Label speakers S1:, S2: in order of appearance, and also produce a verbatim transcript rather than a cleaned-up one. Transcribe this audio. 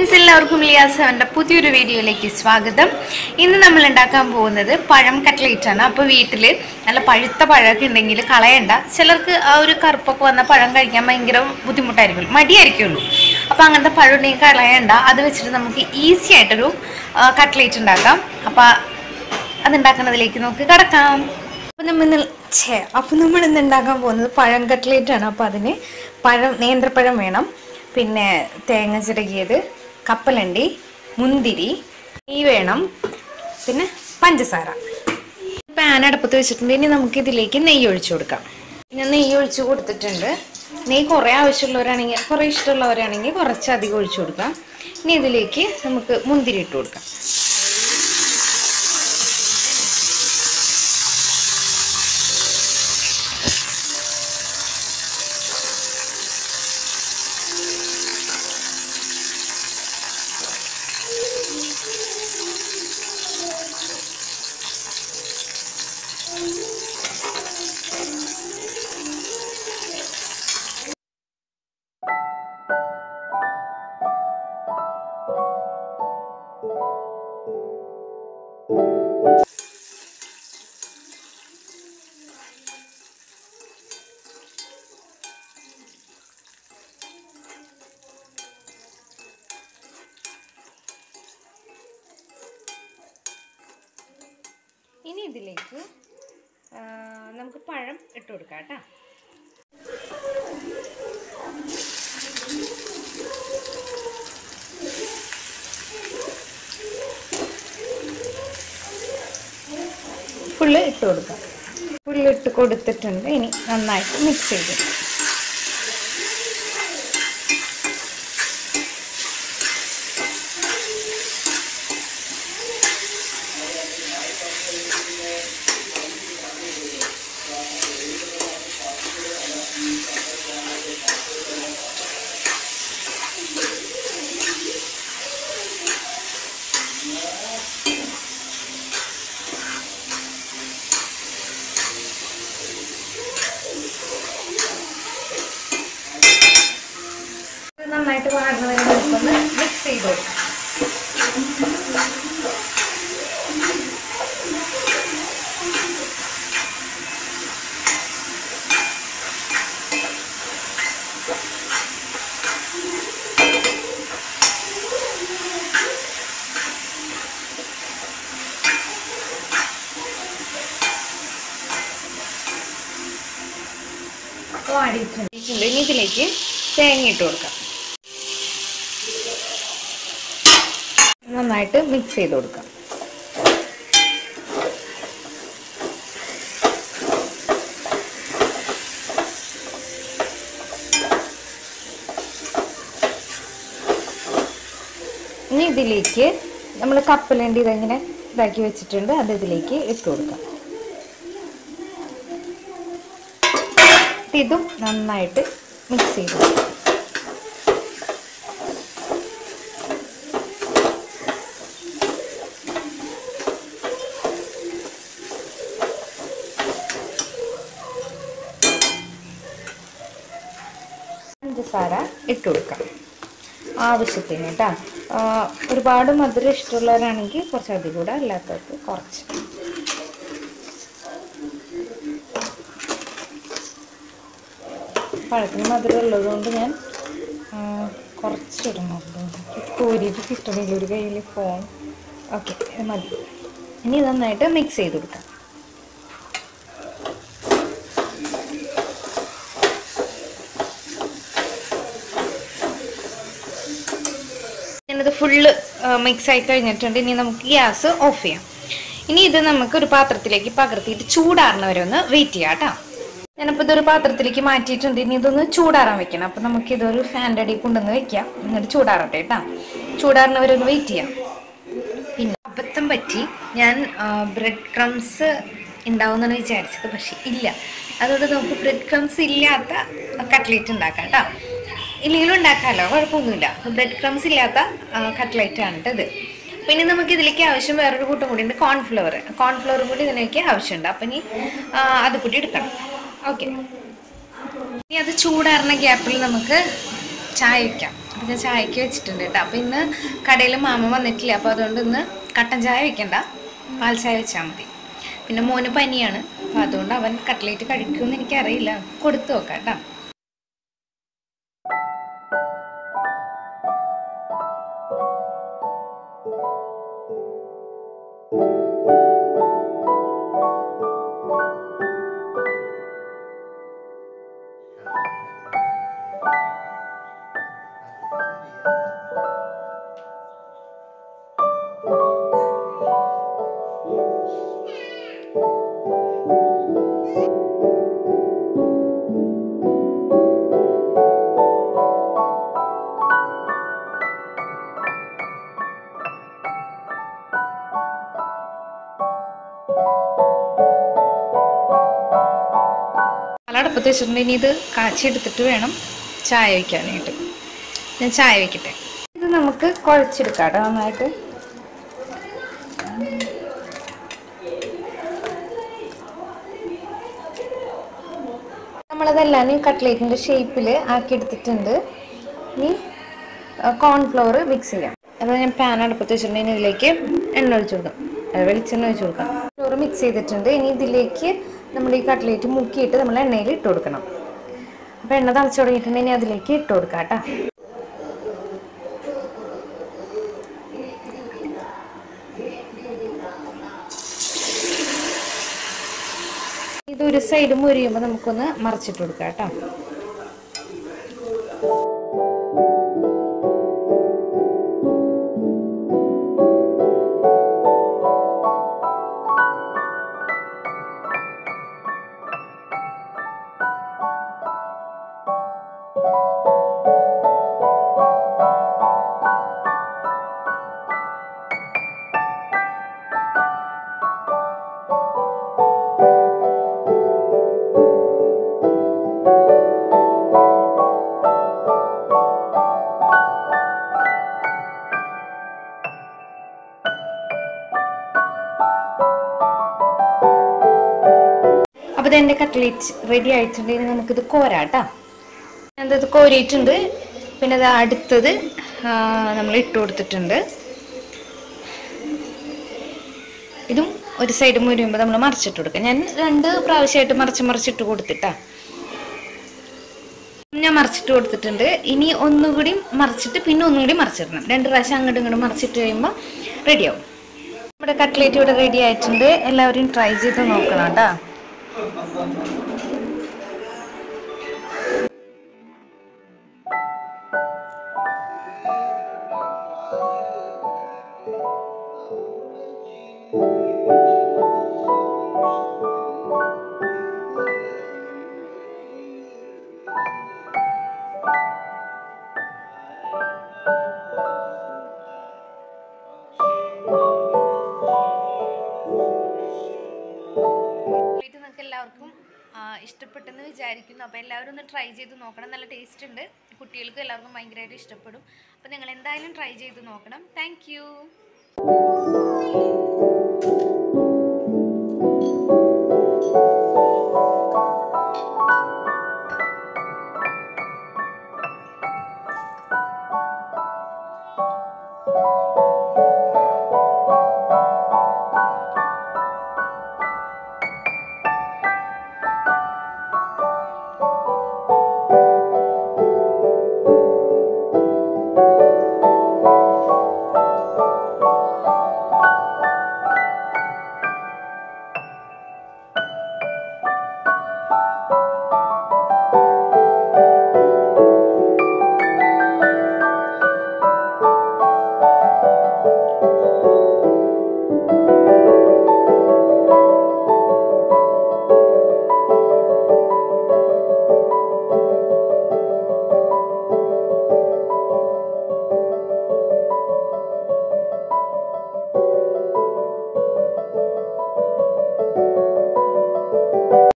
S1: Friends എല്ലാവർക്കും ലിയ സെവൻ്റെ പുതിയൊരു വീഡിയോയിലേക്ക് സ്വാഗതം. ഇന്ന് നമ്മൾ ഉണ്ടാക്കാൻ പോകുന്നത് പഴം കട്ട്ലേറ്റ് ആണ്. അപ്പോൾ വീട്ടിൽ നല്ല പഴുത്ത പഴമൊക്കെ ഉണ്ടെങ്കിൽ കളയണ്ട. ചിലർക്ക് ആ ഒരു കറുപ്പൊക്കെ വന്ന പഴം കഴിക്കാൻ ഭയങ്കര ബുദ്ധിമുട്ടായിരിക്കും, മടിയായിരിക്കുള്ളൂ. അപ്പോൾ അങ്ങനത്തെ പഴം ഉണ്ടെങ്കിൽ കളയണ്ട. അത് വെച്ചിട്ട് നമുക്ക് ഈസി ആയിട്ടൊരു കട്ട്ലേറ്റ് ഉണ്ടാക്കാം. അപ്പോൾ അതുണ്ടാക്കുന്നതിലേക്ക് നമുക്ക് കിടക്കാം. അപ്പോൾ നമ്മൾ ഛേ അപ്പോൾ നമ്മൾ ഇന്ന് ഉണ്ടാക്കാൻ പോകുന്നത് പഴം കട്ട്ലേറ്റ് ആണ്. അപ്പോൾ അതിന് പഴം നേന്ത്രപ്പഴം വേണം, പിന്നെ തേങ്ങ ചിരകിയത്, കപ്പലണ്ടി, മുന്തിരി, നെയ്യ് വേണം, പിന്നെ പഞ്ചസാര. പാൻ അടുപ്പത്ത് വെച്ചിട്ടുണ്ട്. ഇനി നമുക്ക് ഇതിലേക്ക് നെയ്യ് ഒഴിച്ചു കൊടുക്കാം. ഞാൻ നെയ്യ് ഒഴിച്ച് കൊടുത്തിട്ടുണ്ട്. നെയ്യ് കുറേ ആവശ്യമുള്ളവരാണെങ്കിൽ, കുറേ ഇഷ്ടമുള്ളവരാണെങ്കിൽ കുറച്ചധികം ഒഴിച്ചു കൊടുക്കാം. ഇനി ഇതിലേക്ക് നമുക്ക് മുന്തിരി ഇട്ട് കൊടുക്കാം. ഇനി ഇതിലേക്ക് നമുക്ക് പഴം ഇട്ട് കൊടുക്കാം കേട്ടോ. ഫുള്ള് ഇട്ട് കൊടുക്കാം. ഫുള്ള് ഇട്ട് കൊടുത്തിട്ടുണ്ട്. ഇനി നന്നായിട്ട് മിക്സ് ചെയ്ത് നന്നായിട്ട് വാടുന്ന വരെ നമുക്കൊന്ന് മിക്സ് ചെയ്ത് കൊടുക്കാം. വാടിയിട്ടുണ്ട്. ഇനി ഇതിലേക്ക് തേങ്ങ ഇട്ട് കൊടുക്കാം. നന്നായിട്ട് മിക്സ് ചെയ്ത് കൊടുക്കാം. ഇനി ഇതിലേക്ക് നമ്മൾ കപ്പലണ്ടി ഇതെങ്ങനെ ഇതാക്കി വെച്ചിട്ടുണ്ട്, അത് ഇതിലേക്ക് ഇട്ട് കൊടുക്കാം. ഇതും നന്നായിട്ട് മിക്സ് ചെയ്ത് കൊടുക്കാം. പഞ്ചസാര ഇട്ട് കൊടുക്കാം ആവശ്യത്തിന് കേട്ടോ. ഒരുപാട് മധുരം ഇഷ്ടമുള്ളവരാണെങ്കിൽ കുറച്ച് അധികം കൂടെ, അല്ലാത്തവർക്ക് കുറച്ച്. പഴത്തിന് മധുരം ഉള്ളതുകൊണ്ട് ഞാൻ കുറച്ചിടുന്നുള്ളൂ. കോരിയിട്ട് കിട്ടണില്ല ഒരു കയ്യിൽ ഫോൺ. ഓക്കെ, മതി. ഇനി നന്നായിട്ട് മിക്സ് ചെയ്ത് കൊടുക്കാം. ഞാനത് ഫുള്ള് മിക്സ് ആയി കഴിഞ്ഞിട്ടുണ്ട്. ഇനി നമുക്ക് ഗ്യാസ് ഓഫ് ചെയ്യാം. ഇനി ഇത് നമുക്ക് ഒരു പാത്രത്തിലേക്ക് പകർത്തിയിട്ട് ചൂടാറുന്ന വരെ ഒന്ന് വെയിറ്റ് ചെയ്യാം കേട്ടോ. ഞാനിപ്പോൾ ഇതൊരു പാത്രത്തിലേക്ക് മാറ്റിയിട്ടുണ്ട്. ഇനി ഇതൊന്ന് ചൂടാറാൻ വെക്കണം. അപ്പം നമുക്കിതൊരു ഫാൻ്റെ അടിയിൽ കൊണ്ടുവന്ന് വെക്കാം. എന്നിട്ട് ചൂടാറട്ടെ കേട്ടോ. ചൂടാറുന്ന വരെ ഒന്ന് വെയിറ്റ് ചെയ്യാം. പിന്നെ അബദ്ധം പറ്റി, ഞാൻ ബ്രെഡ് ക്രംസ് ഉണ്ടാവുമെന്നാണ് വിചാരിച്ചത്, പക്ഷെ ഇല്ല. അതുകൊണ്ട് നമുക്ക് ബ്രെഡ് ക്രംസ് ഇല്ലാത്ത കട്ട്ലേറ്റ് ഉണ്ടാക്കാം കേട്ടോ. ഇല്ലെങ്കിലും ഉണ്ടാക്കാമല്ലോ, കുഴപ്പമൊന്നുമില്ല. ബ്രെഡ് ക്രംസ് ഇല്ലാത്ത കട്ട്ലേറ്റ് ആണ് ഇത്. പിന്നെ നമുക്ക് ഇതിലേക്ക് ആവശ്യം വേറൊരു കൂട്ടം കൂടി ഉണ്ട്, കോൺഫ്ലവർ. കോൺഫ്ലവറും കൂടി ഇതിലേക്ക് ആവശ്യമുണ്ട്. അപ്പം ഇനി അത് കൂടി എടുക്കണം. ഓക്കെ, ഇനി അത് ചൂടാറുന്ന ഗ്യാപ്പിൽ നമുക്ക് ചായ വയ്ക്കാം. ഞാൻ ചായക്ക് വെച്ചിട്ടുണ്ട് കേട്ടോ. അപ്പോൾ ഇന്ന് കടയിൽ മാമ വന്നിട്ടില്ല, അപ്പോൾ അതുകൊണ്ട് ഇന്ന് കട്ടൻ ചായ വെക്കണ്ട, പാൽ ചായ വെച്ചാൽ മതി. പിന്നെ മോന് പനിയാണ്, അപ്പോൾ അതുകൊണ്ട് അവൻ കട്ട്ലേറ്റ് കഴിക്കുമെന്ന് എനിക്കറിയില്ല, കൊടുത്തു നോക്കാം കേട്ടോ. അടുപ്പത്ത് വെച്ചിട്ടുണ്ടെങ്കിൽ ഇത് കാച്ചെടുത്തിട്ട് വേണം ചായ വയ്ക്കാനായിട്ട്. ഞാൻ ചായ വയ്ക്കട്ടെ. ഇത് നമുക്ക് കുഴച്ചെടുക്കാം കേട്ടോ നന്നായിട്ട്. നമ്മളതെല്ലാം കട്ട്ലേറ്റിൻ്റെ ഷേപ്പിൽ ആക്കി എടുത്തിട്ടുണ്ട്. ഇനി കോൺഫ്ലവർ മിക്സ് ചെയ്യാം. അപ്പോൾ ഞാൻ പാൻ അടുപ്പത്ത് വെച്ചിട്ടുണ്ടെങ്കിൽ ഇതിലേക്ക് എണ്ണ ഒഴിച്ചു കൊടുക്കാം, വെളിച്ചെണ്ണ ഒഴിച്ചു കൊടുക്കാം. ഫ്ലോർ മിക്സ് ചെയ്തിട്ടുണ്ട്. ഇനി ഇതിലേക്ക് നമ്മൾ ഈ കട്ട്ലേറ്റ് മുക്കിയിട്ട് നമ്മൾ എണ്ണയിൽ ഇട്ട് കൊടുക്കണം. അപ്പോൾ എണ്ണ തിളച്ച് തുടങ്ങിയിട്ടുണ്ടെങ്കിൽ അതിലേക്ക് ഇട്ട് കൊടുക്കാം കേട്ടോ. ഇതൊരു സൈഡ് മുരിയുമ്പോൾ നമുക്കൊന്ന് മറിച്ചിട്ട് കൊടുക്കാം കേട്ടോ. അപ്പോൾ ഇതെൻ്റെ കട്ട്ലേറ്റ് റെഡി ആയിട്ടുണ്ടെങ്കിൽ നമുക്കിത് കോരാം കേട്ടോ. ഞാനത് കോരിയിട്ടുണ്ട്. പിന്നെ അത് അടുത്തത് നമ്മൾ ഇട്ട് കൊടുത്തിട്ടുണ്ട്. ഇതും ഒരു സൈഡ് മുരിയുമ്പോൾ നമ്മൾ മറിച്ചിട്ട് കൊടുക്കാം. ഞാൻ രണ്ട് പ്രാവശ്യമായിട്ട് മറിച്ച് മറിച്ചിട്ട് കൊടുത്തിട്ടാ ഞാൻ മറിച്ചിട്ട് കൊടുത്തിട്ടുണ്ട്. ഇനി ഒന്നുകൂടി മറിച്ചിട്ട് പിന്നെ ഒന്നുകൂടി മറിച്ചിടണം. രണ്ട് പ്രാവശ്യം അങ്ങോട്ടും ഇങ്ങോട്ടും മറിച്ചിട്ട് കഴിയുമ്പോൾ റെഡിയാവും. നമ്മുടെ കട്ട്ലേറ്റ് ഇവിടെ റെഡി ആയിട്ടുണ്ട്. എല്ലാവരും ട്രൈ ചെയ്ത് നോക്കണം കേട്ടോ. എല്ലാവർക്കും ഇഷ്ടപ്പെട്ടെന്ന് വിചാരിക്കുന്നു. അപ്പോൾ എല്ലാവരും ഒന്ന് ട്രൈ ചെയ്ത് നോക്കണം. നല്ല ടേസ്റ്റ് ഉണ്ട്. കുട്ടികൾക്കും എല്ലാവർക്കും ഭയങ്കരമായിട്ട് ഇഷ്ടപ്പെടും. അപ്പോൾ നിങ്ങൾ എന്തായാലും ട്രൈ ചെയ്ത് നോക്കണം. താങ്ക്